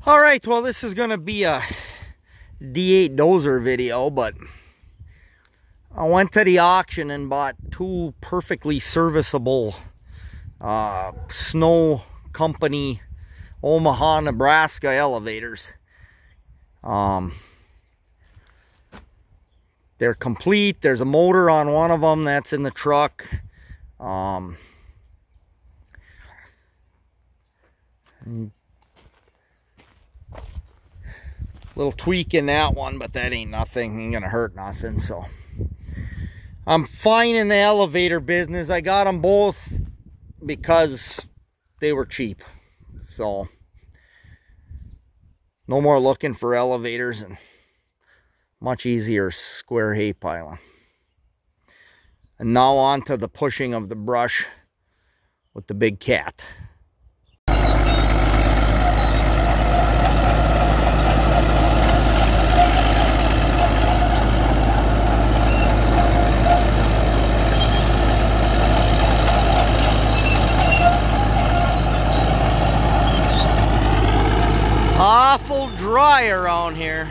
All right, well, this is going to be a D-8 dozer video, but I went to the auction and bought two perfectly serviceable snow company Omaha, Nebraska elevators. They're complete. There's a motor on one of them that's in the truck. Little tweak in that one, but that ain't nothing. Ain't gonna hurt nothing. So I'm fine in the elevator business. I got them both because they were cheap. So no more looking for elevators, and much easier square hay piling. And now on to the pushing of the brush with the big cat. Awful dry around here.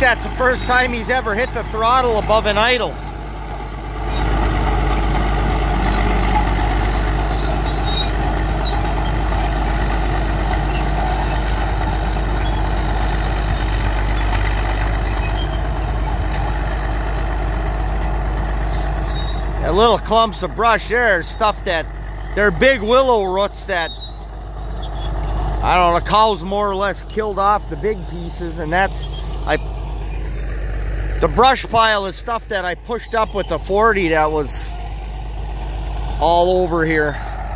that's the first time he's ever hit the throttle above an idle. That little clumps of brush there is stuff that, they're big willow roots that, I don't know, the cows more or less killed off the big pieces, and that's, the brush pile is stuff that I pushed up with the 40 that was all over here.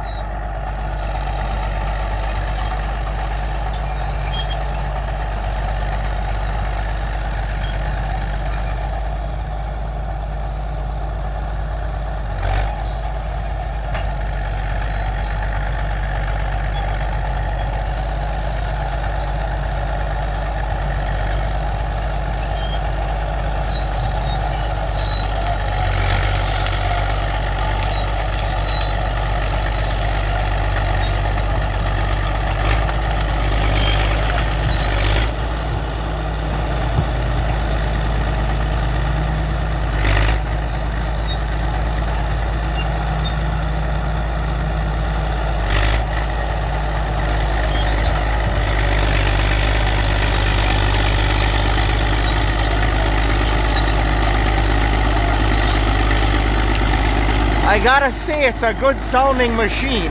I gotta say, it's a good sounding machine.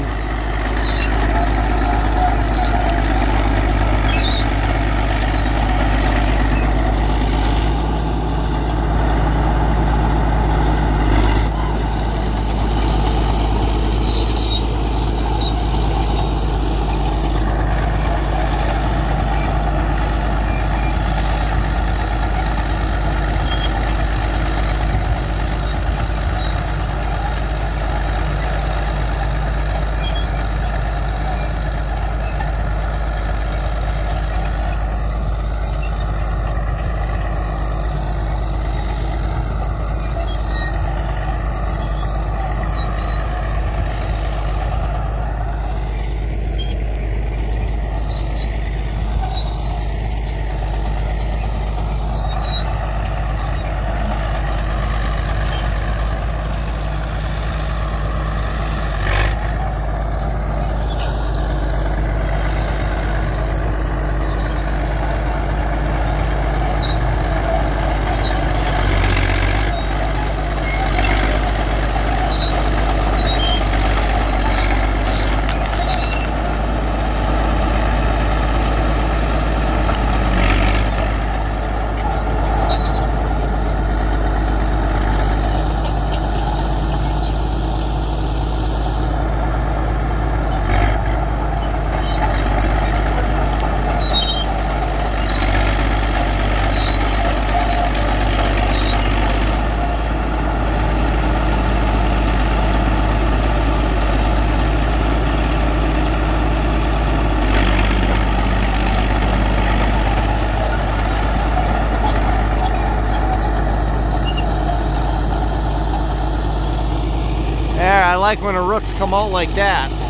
I like when the roots come out like that.